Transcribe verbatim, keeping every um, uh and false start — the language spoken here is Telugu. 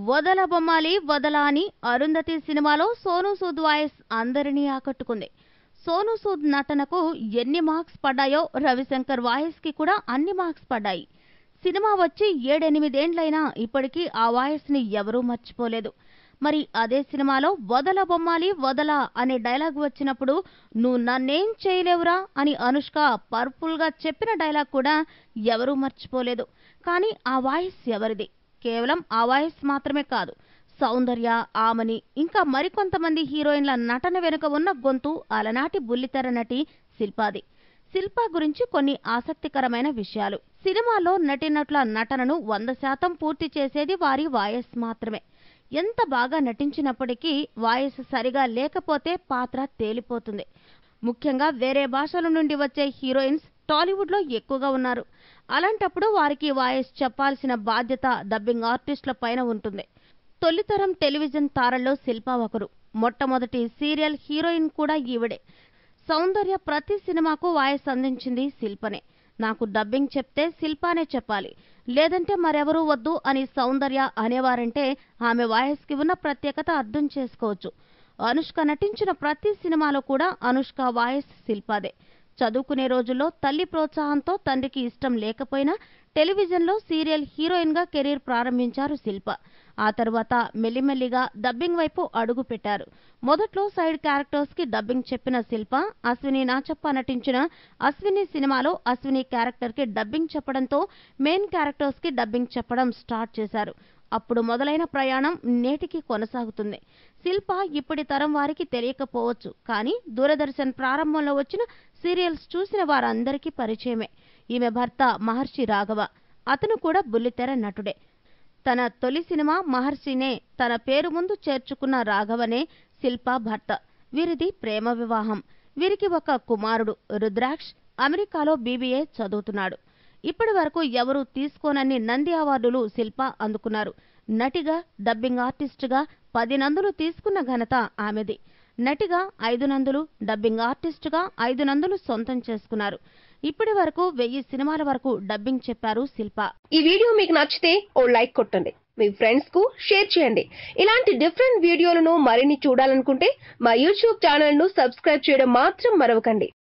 వదల బొమ్మాలి వదల అని అరుంధతి సినిమాలో సోనూ సూద్ వాయిస్ అందరినీ ఆకట్టుకుంది. సోనూ సూద్ నటనకు ఎన్ని మార్క్స్ పడ్డాయో రవిశంకర్ వాయిస్ కి కూడా అన్ని మార్క్స్ పడ్డాయి. సినిమా వచ్చి ఏడెనిమిదేండ్లైనా ఇప్పటికీ ఆ వాయిస్ ని ఎవరూ మర్చిపోలేదు. మరి అదే సినిమాలో వదల బొమ్మాలి వదల అనే డైలాగ్ వచ్చినప్పుడు నువ్వు నన్నేం చేయలేవురా అని అనుష్క పవర్ఫుల్ గా చెప్పిన డైలాగ్ కూడా ఎవరూ మర్చిపోలేదు. కానీ ఆ వాయిస్ ఎవరిది? కేవలం ఆ వాయిస్ మాత్రమే కాదు, సౌందర్య, ఆమని ఇంకా మరికొంతమంది హీరోయిన్ల నటన వెనుక ఉన్న గొంతు అలనాటి బుల్లితెర నటి శిల్పాది. శిల్ప గురించి కొన్ని ఆసక్తికరమైన విషయాలు. సినిమాలో నటీనటుల నటనను వంద శాతం పూర్తి చేసేది వారి వాయిస్ మాత్రమే. ఎంత బాగా నటించినప్పటికీ వాయిస్ సరిగా లేకపోతే పాత్ర తేలిపోతుంది. ముఖ్యంగా వేరే భాషల నుండి వచ్చే హీరోయిన్స్ టాలీవుడ్ లో ఎక్కువగా ఉన్నారు. అలాంటప్పుడు వారికి వాయిస్ చెప్పాల్సిన బాధ్యత డబ్బింగ్ ఆర్టిస్టుల పైన ఉంటుంది. తొలితరం టెలివిజన్ తారల్లో శిల్ప ఒకరు. మొట్టమొదటి సీరియల్ హీరోయిన్ కూడా ఈవిడే. సౌందర్య ప్రతి సినిమాకు వాయిస్ అందించింది శిల్పనే. నాకు డబ్బింగ్ చెప్తే శిల్పానే చెప్పాలి, లేదంటే మరెవరూ వద్దు అని సౌందర్య అనేవారంటే ఆమె వాయిస్ కి ఉన్న ప్రత్యేకత అర్థం చేసుకోవచ్చు. అనుష్క నటించిన ప్రతి సినిమాలో కూడా అనుష్క వాయిస్ శిల్పాదే. చదువుకునే రోజుల్లో తల్లి ప్రోత్సాహంతో తండ్రికి ఇష్టం లేకపోయినా టెలివిజన్లో సీరియల్ హీరోయిన్ గా కెరీర్ ప్రారంభించారు శిల్ప. ఆ తర్వాత మెల్లిమెల్లిగా డబ్బింగ్ వైపు అడుగు పెట్టారు. మొదట్లో సైడ్ క్యారెక్టర్స్ కి డబ్బింగ్ చెప్పిన శిల్ప అశ్విని నాచప్ప నటించిన అశ్విని సినిమాలో అశ్విని క్యారెక్టర్ కి డబ్బింగ్ చెప్పడంతో మెయిన్ క్యారెక్టర్స్ కి డబ్బింగ్ చెప్పడం స్టార్ట్ చేశారు. అప్పుడు మొదలైన ప్రయాణం నేటికి కొనసాగుతుంది. శిల్ప ఇప్పటి తరం వారికి తెలియకపోవచ్చు, కానీ దూరదర్శన్ ప్రారంభంలో వచ్చిన సీరియల్స్ చూసిన వారందరికీ పరిచయమే. ఈమె భర్త మహర్షి రాఘవ. అతను కూడా బుల్లితెర నటుడే. తన తొలి సినిమా మహర్షినే తన పేరు ముందు చేర్చుకున్న రాఘవనే శిల్ప భర్త. వీరిది ప్రేమ వివాహం. వీరికి ఒక కుమారుడు రుద్రాక్ష్ అమెరికాలో బీబీఏ చదువుతున్నాడు. ఇప్పటి వరకు ఎవరూ తీసుకోనన్ని నంది అవార్డులు శిల్ప అందుకున్నారు. నటిగా, డబ్బింగ్ ఆర్టిస్టుగా పది నందులు తీసుకున్న ఘనత ఆమెది. నటిగా ఐదు నందులు, డబ్బింగ్ ఆర్టిస్టుగా ఐదు నందులు సొంతం చేసుకున్నారు. ఇప్పటి వరకు వెయ్యి సినిమాల వరకు డబ్బింగ్ చెప్పారు శిల్ప. ఈ వీడియో మీకు నచ్చితే ఓ లైక్ కొట్టండి, మీ ఫ్రెండ్స్ కు షేర్ చేయండి. ఇలాంటి డిఫరెంట్ వీడియోలను మరిన్ని చూడాలనుకుంటే మా యూట్యూబ్ ఛానల్ ను సబ్స్క్రైబ్ చేయడం మాత్రం మరవకండి.